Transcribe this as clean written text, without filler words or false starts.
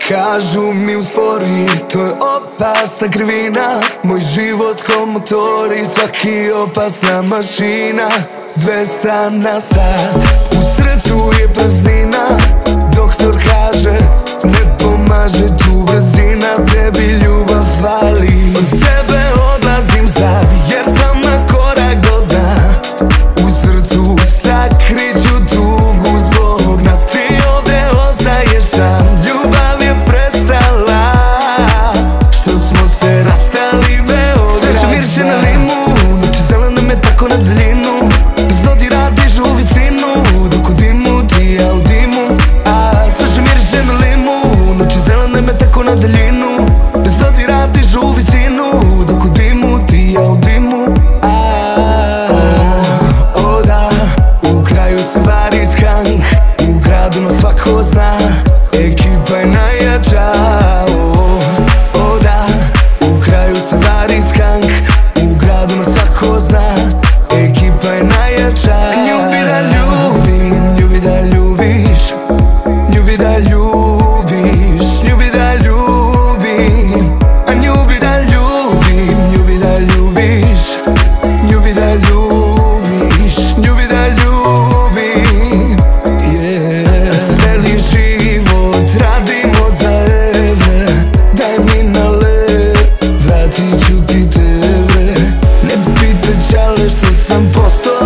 Kažu mi uspori, to je opasna krivina. Moj život ko motor i svaki opasna mašina. 200 na sat, u srcu je praznina. Doktor kaže, ne pomaže tu brzina. Tebi ljubav fali, od tebe odlazim sad, jer sam na korak do dna. U srcu sakriću tugu zbog nas, ti ovdje ostaješ sam. Ljubav je prestala, što smo se rastali Beograd. Sveže miriše na limun, oči zelene me tako na daljinu. Bez dodira dižu u visinu, dok u dimu ti ja u dimu. Sveže miriše na limun, oči zelene me tako na daljinu. Bez dodira dižu u visinu, dok u dimu ti ja u dimu. O da, u kraju se vari skank, u gradu nas svako zna. Ekipa je najjača. O da, u kraju se vari skank, u gradu nas svako zna. Ekipa je najjača. Ljubi da ljubim, ljubi da ljubiš. Ljubi da ljubiš, ljubi da ljubim. A ljubi da ljubim, ljubi da ljubiš. Ljubi da ljubiš, ljubi da ljubim. Celi život radimo za evre. Daj mi na lep, vratit ću ti tebe. Ne pitaj čale što sam postao